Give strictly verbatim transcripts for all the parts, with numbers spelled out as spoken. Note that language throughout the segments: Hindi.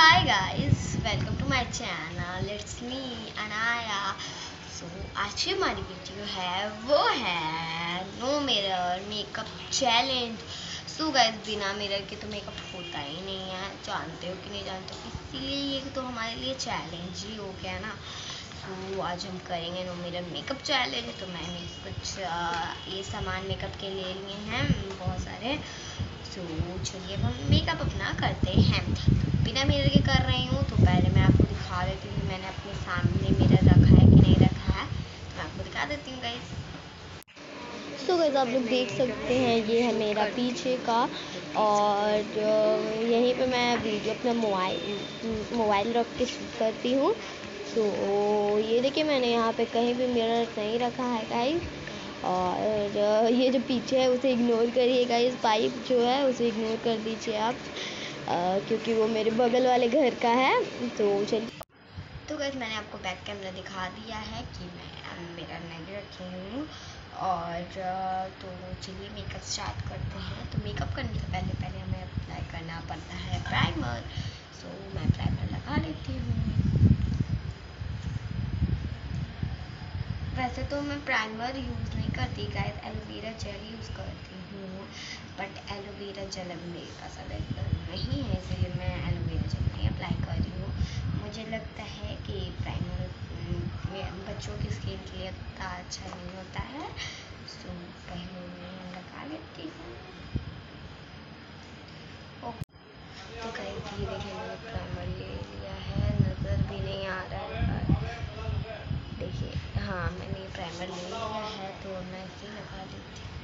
Hi guys, welcome to my channel. It's me Anaya. So आज की हमारी वीडियो है वो है no mirror makeup challenge. So guys बिना मिरर के तो मेकअप होता ही नहीं है, जानते हो कि नहीं जानते हो, इसीलिए ये तो हमारे लिए चैलेंज ही हो गया ना। तो आज हम करेंगे नो मिरर मेकअप चैलेंज। तो मैंने कुछ आ, ये सामान मेकअप के ले लिए हैं बहुत सारे। सो चलिए हम मेकअप अपना करते हैं। तो बिना मिरर के कर रही हूँ, तो पहले मैं आपको दिखा देती हूँ मैंने अपने सामने मिरर रखा है कि नहीं रखा है, तो मैं आपको दिखा देती हूँ गाइस। सो गाइस आप लोग देख सकते हैं ये है मेरा पीछे का, और यहीं पे मैं वीडियो अपना मोबाइल मोबाइल रख के शूट करती हूँ। सो ये देखिए मैंने यहाँ पे कहीं भी मिरर नहीं रखा है गाइस। और ये जो पीछे है उसे इग्नोर करिए गाइस, पाइप जो है उसे इग्नोर कर दीजिए आप, आ, क्योंकि वो मेरे बगल वाले घर का है। तो चलिए, तो गाइस मैंने आपको बैक कैमरा दिखा दिया है कि मैं मिरर नहीं रखी हूँ। और तो चलिए मेकअप स्टार्ट करते हैं। तो मेकअप करने से पहले पहले हमें अप्लाई करना पड़ता है प्राइमर। सो मैं प्राइमर लगा लेती हूँ। वैसे तो मैं प्राइमर यूज़ नहीं करती गाइस, एलोवेरा जेल यूज़ करती हूँ। बट एलोवेरा जेल अभी मेरे पास अवेलेबल नहीं है, इसलिए मैं एलोवेरा जेल नहीं अप्लाई कर रही हूँ। मुझे लगता है कि प्राइमर बच्चों की स्किन के लिए उतना अच्छा नहीं होता है। सो पहले मैं लगा लेती हूँ। तो गाइस ये देखिए मैंने प्राइमर ले लिया है, नज़र भी नहीं आ रहा है। देखिए हाँ मैंने प्राइमर ले लिया है, तो मैं इसे लगा लेती हूँ।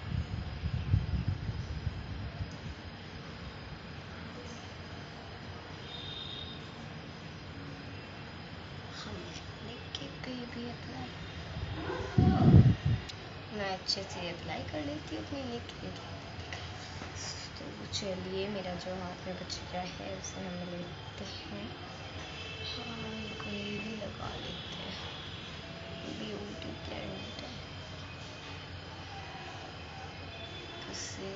हम लेके पे भी अप्लाई मैं अच्छे से अप्लाई कर लेती हूँ अपने लिप पे। तो चलिए मेरा जो हाथ में बच गया है उसे हम लेते हैं। हाँ कोई भी लगा लेते हैं, ब्यूटी ब्लेंडर उसे।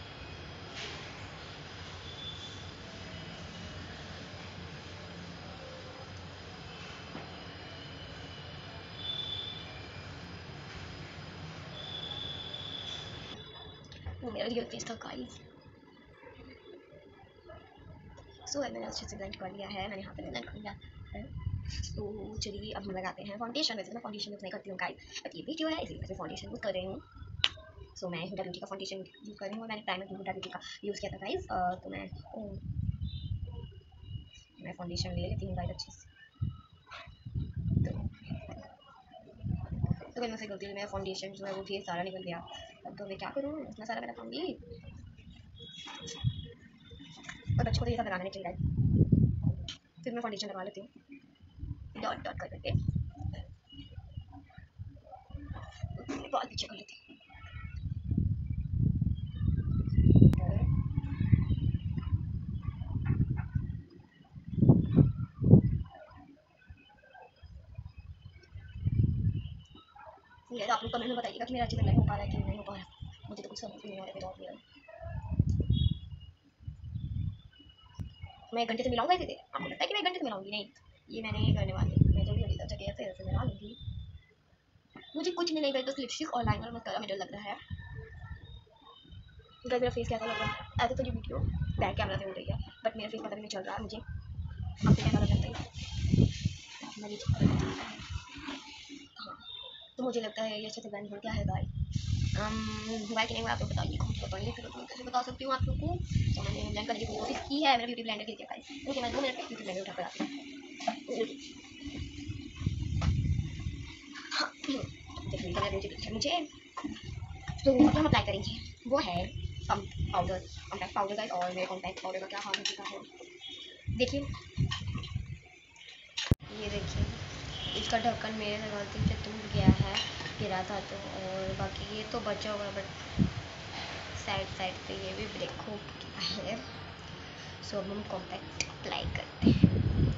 वो मेरा रियल फेस था गाइस। सो मैंने अच्छे से ब्लेंड कर लिया है, मैंने हाथ में ब्लेंड कर लिया है। तो चलिए अब हम लगाते हैं फाउंडेशन। वैसे मैं फाउंडेशन यूज़ नहीं करती हूँ गाइस, बट ये वीडियो है इसलिए मैं फाउंडेशन यूज़ कर रही हूँ। सो मैं हुडा ब्यूटी का फाउंडेशन यूज़ कर रही हूँ। मैंने प्राइमर भी हुडा ब्यूटी का यूज़ किया था गाइस। तो मैं ओ, मैं फाउंडेशन ले लेती हूँ गाइस अच्छे से। तो फिर मुझसे गलती से मेरा फाउंडेशन जो है वो फेस सारा निकल गया। अब तो मैं क्या करूँ, इतना सारा मैं लगाऊंगी और बच्चों को तो ये सब लगाना नहीं चाहिए। फिर मैं फाउंडेशन लगा लेती हूँ डॉट डॉट कर करके, बहुत पीछे कर लेती हूँ। ये आप लोग कमेंट में बताइएगा कि मेरा अच्छे से नहीं हो पा रहा है कि नहीं हो पा रहा। मुझे तो कुछ समझ नहीं आ रहा है। मैं एक घंटे से मिलाऊंगा इसे, आपको लगता है कि मैं एक घंटे से मिलाऊंगी? नहीं, ये मैं नहीं करने वाली। मैं जल्दी जल्दी अच्छा कैसे ऐसे मिला लूँगी। मुझे कुछ नहीं लगेगा, बस लिपस्टिक और लाइनर मस्कारा में डर लग रहा है। गाइस मेरा फेस कैसा लग रहा है? ऐसे तो ये वीडियो बैक कैमरा से हो रही है, बट मेरा फेस पता भी नहीं चल रहा है मुझे। आपको कैसा लग रहा है? मैं नीचे कर देती हूँ। हाँ, तो मुझे लगता है ये अच्छे से ब्लेंड हो गया है गाइस। हुआ कि नहीं हुआ आप लोग बताइए, खुद बताइए, फिर मैं कैसे बता सकती हूँ आप लोग को। तो मैंने ब्लेंड करने की पूरी कोशिश की है, मैंने ब्यूटी ब्लेंडर गिर गया गाइस। रुकिए मैं दो मिनट में ब्यूटी ब्लेंडर उठा कर आती हूँ। देखिए तो मैं ब्यूटी ब्लेंडर मुझे, तो अभी हम अप्लाई करेंगे वो है कम पाउडर, कॉम्पैक्ट पाउडर गाइस। और मेरे कॉम्पैक्ट पाउडर का क्या हाल हो चुका है देखिए। ये देखिए इसका ढक्कन मेरे से गलती से टूट गया है, गिरा था तो। और बाकी ये तो बचा हुआ है, बट साइड साइड पे ये भी ब्रेक हो गया है। सो अब हम कॉम्पैक्ट अप्लाई करते हैं।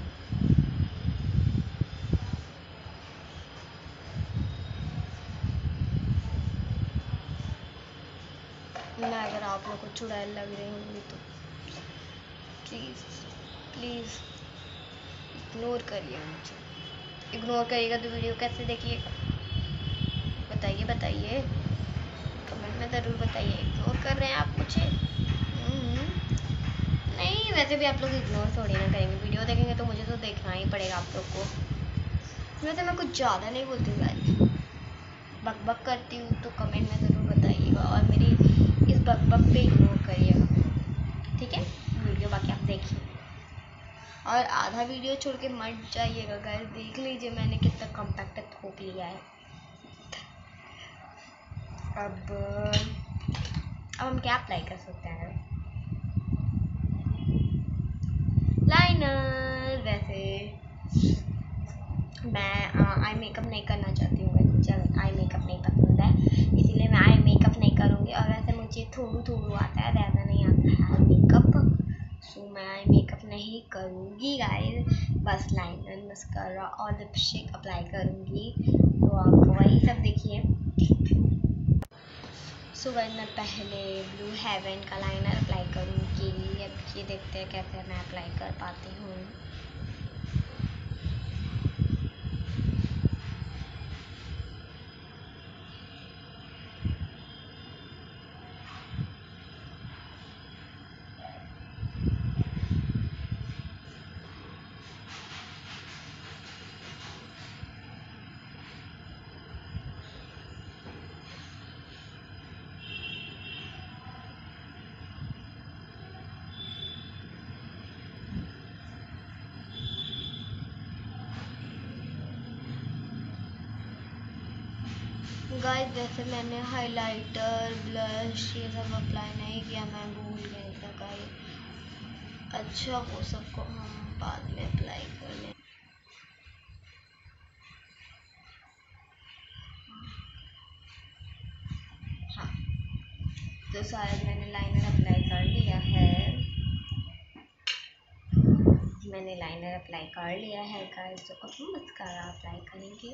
मैं अगर आप लोग को चुड़ैल लग रही होंगी तो प्लीज़ प्लीज़ इग्नोर करिए मुझे। इग्नोर करिएगा तो वीडियो कैसे देखिएगा? बताइए बताइए, कमेंट में ज़रूर बताइए। इग्नोर कर रहे हैं आप मुझे? हम्म, नहीं, वैसे भी आप लोग इग्नोर थोड़ी ना करेंगे, वीडियो देखेंगे तो मुझे तो देखना ही पड़ेगा आप लोग को। वैसे मैं कुछ ज़्यादा नहीं बोलती गाइस, बक बक करती हूँ तो कमेंट में ज़रूर बताइएगा और मेरी इस बक बक पे इग्नोर करिएगा, ठीक है? वीडियो बाकी आप देखिए और आधा वीडियो छोड़ के मत जाइएगा गाइस। देख लीजिए मैंने कितना कॉम्पैक्ट थोक लिया है। अब अब हम क्या अप्लाई कर सकते हैं? लाइनर। वैसे मैं आई मेकअप नहीं करना चाहती हूँ, मुझे आई मेकअप नहीं पसंद है, इसीलिए मैं आई मेकअप नहीं करूँगी। और वैसे मुझे थोड़ू थोड़ू आता है, ज़्यादा नहीं आता है आई मेकअप, सो मैं आई मेकअप नहीं करूँगी गाइस। बस लाइनर, मस्कारा और लिपस्टिक अप्लाई करूँगी, तो आप वही सब देखिए। सो गाइस मैं पहले ब्लू हेवन का लाइनर अप्लाई करूँगी। अब ये देखते हैं कैसे मैं अप्लाई कर पाती हूँ। गाइस वैसे मैंने हाइलाइटर, ब्लश ये सब अप्लाई नहीं किया, मैं भूल गई था गाइस। अच्छा वो सबको हम बाद में अप्लाई कर लें। हाँ, तो शायद मैंने लाइनर अप्लाई कर लिया है। मैंने लाइनर अप्लाई कर लिया है गाइस, तो अब हम मस्कारा अप्लाई करेंगे।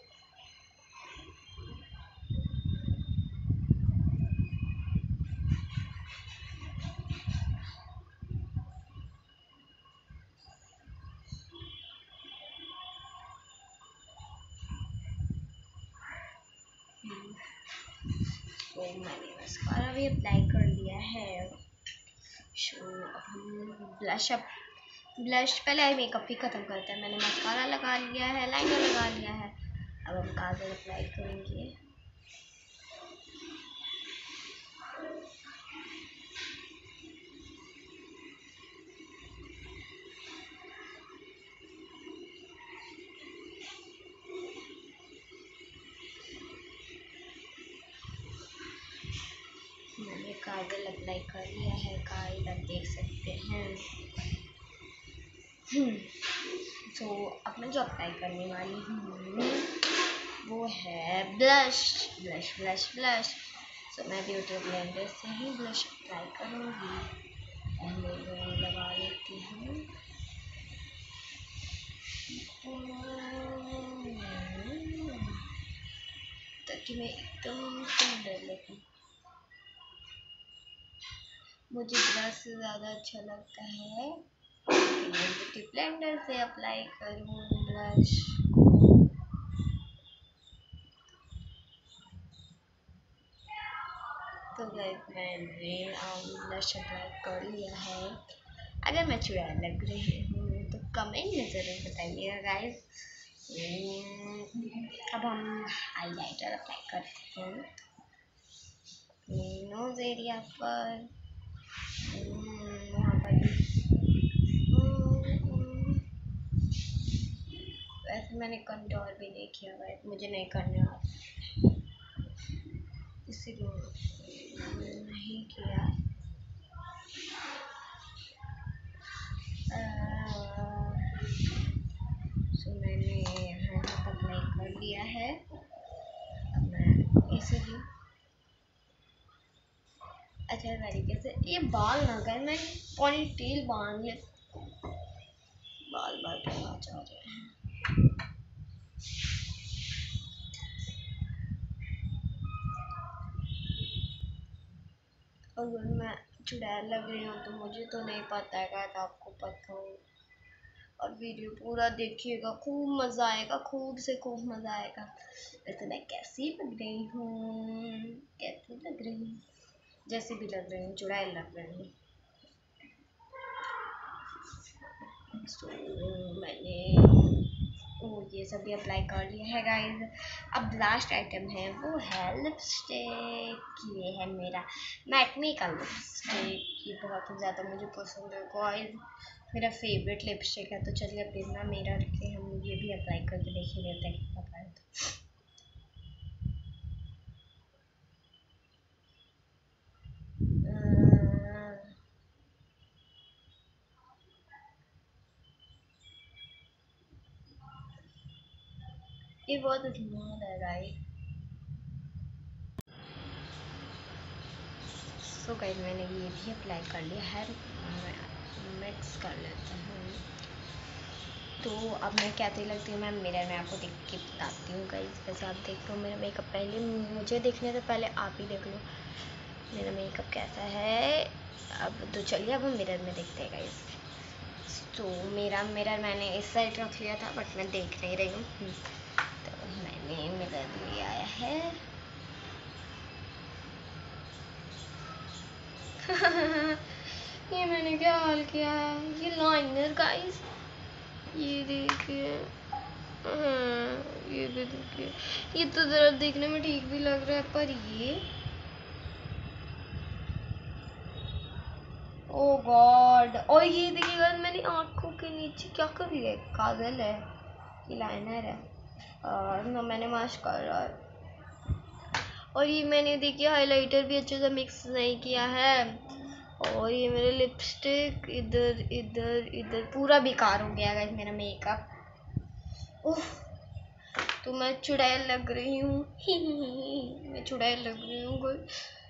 तो मैंने मस्कारा भी अप्लाई कर लिया है। सो अब हम ब्लश अप ब्लश पहले आई मेकअप भी ख़त्म करते हैं। मैंने मस्कारा लगा लिया है, लाइनर लगा लिया है, अब हम काजल अप्लाई करेंगे। मैंने काजल अप्लाई कर लिया है गाइस, आप देख सकते हैं। तो अब मैं जो अप्लाई करने वाली हूँ वो है ब्लश ब्लश ब्लश ब्लश तो मैं ब्यूटी ब्लेंडर से ही ब्लश अप्लाई करूँगी। पहले मैं लगा लेती हूँ। ताकि मैं एकदम सुंदर लगूँ। मुझे ब्रश से ज़्यादा अच्छा लगता है मैं ब्यूटी ब्लेंडर से अप्लाई करूँ ब्लश को। तो गाइस मैंने ब्लश अप्लाई कर लिया है। अगर मैं चुड़ैल लग रही हूँ तो कमेंट में ज़रूर बताइएगा गाइस। अब हम हाइलाइटर अप्लाई करते हैं नोज एरिया पर, वहाँ पर भी। वैसे मैंने कंटूर भी नहीं किया गाइस, मुझे नहीं करने वाला इसीलिए नहीं किया। सो मैंने यहाँ तक अप्लाई कर लिया है। अब मैं इसीलिए अच्छा तरीके से ये बाल ना कर, मैं पॉनी टेल बांध ले, बाल बाल पे आ जा रहे हैं। अगर मैं चुड़ैल लग रही हूँ तो मुझे तो नहीं पता है, आपको पता हो और वीडियो पूरा देखिएगा, खूब मज़ा आएगा, खूब से खूब मज़ा आएगा। वैसे मैं कैसी लग रही हूँ, कैसी लग रही हूँ, जैसे भी लग रही हूँ, चुड़ैल लग रही हूँ। सो मैंने ओ ये सब भी अप्लाई कर लिया है गाइस। अब लास्ट आइटम है वो है लिपस्टिक। ये है मेरा मैटमी का लिपस्टिक। ये बहुत ही ज़्यादा मुझे पसंद है गाइस, मेरा फेवरेट लिपस्टिक है। तो चलिए अब बिना मिरर के हम ये भी अप्लाई करके देख ही लेते हैं कितना पाए तो। ये बहुत स्मूथ है गाइस। सो गाइस मैंने ये भी अप्लाई कर लिया है, मिक्स कर लेते हैं। तो अब मैं कैसी लगती हूँ मैं मिरर में आपको देख के बताती हूँ गाइस। वैसे आप देख लो मेरा मेकअप, पहले मुझे देखने से पहले आप ही देख लो मेरा मेकअप कैसा है। अब तो चलिए अब हम मिरर में देखते हैं गाइस। तो मेरा मिरर मैंने इस साइड रख लिया था बट मैं देख नहीं रही हूँ, तो मैंने मिरर ले आया है। ये मैंने क्या हाल किया है, ये लाइनर गाइस, ये देखिए, ये भी देखिए, ये तो जरा देखने में ठीक भी लग रहा है, पर ये ओ गॉड। और ये देखिएगा मैंने आंखों के नीचे क्या कर लिया, काजल है, ये लाइनर है, और ना मैंने मास्कारा, और ये मैंने देखिए हाइलाइटर भी अच्छे से मिक्स नहीं किया है, और ये मेरे लिपस्टिक इधर इधर इधर पूरा बेकार हो गया गाइस मेरा मेकअप। उफ, तो मैं चुड़ैल लग रही हूँ। मैं चुड़ैल लग रही हूँ कोई।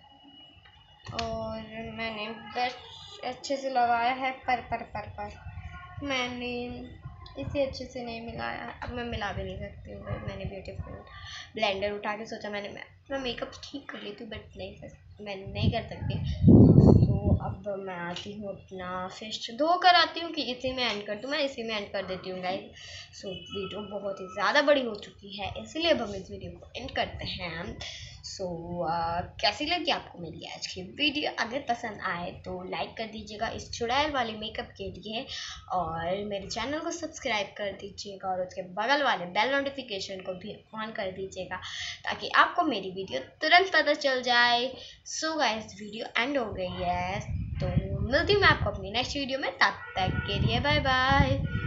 और मैंने ब्रश अच्छे से लगाया है, पर पर पर पर मैंने इसे अच्छे से नहीं मिलाया। अब मैं मिला भी नहीं सकती हूँ। मैंने ब्यूटीफुल ब्लेंडर उठा के सोचा मैंने मैं मैं मेकअप ठीक कर लेती हूँ, बट नहीं कर मैं नहीं कर सकती। तो अब मैं आती हूँ अपना फेस धो कर आती हूँ कि इसी में एंड कर दूँ, मैं इसी में एंड कर देती हूँ गाइस। सो वीडियो बहुत ही ज़्यादा बड़ी हो चुकी है, इसलिए अब हम इस वीडियो को एंड करते हैं। सो so, uh, कैसी लगी आपको मेरी आज की वीडियो? अगर पसंद आए तो लाइक कर दीजिएगा इस चुड़ैल वाले मेकअप के लिए, और मेरे चैनल को सब्सक्राइब कर दीजिएगा, और उसके बगल वाले बेल नोटिफिकेशन को भी ऑन कर दीजिएगा ताकि आपको मेरी वीडियो तुरंत पता चल जाए। सो गाइस वीडियो एंड हो गई है, तो मिलती हूँ मैं आपको अपनी नेक्स्ट वीडियो में, तब तक के लिए बाय बाय।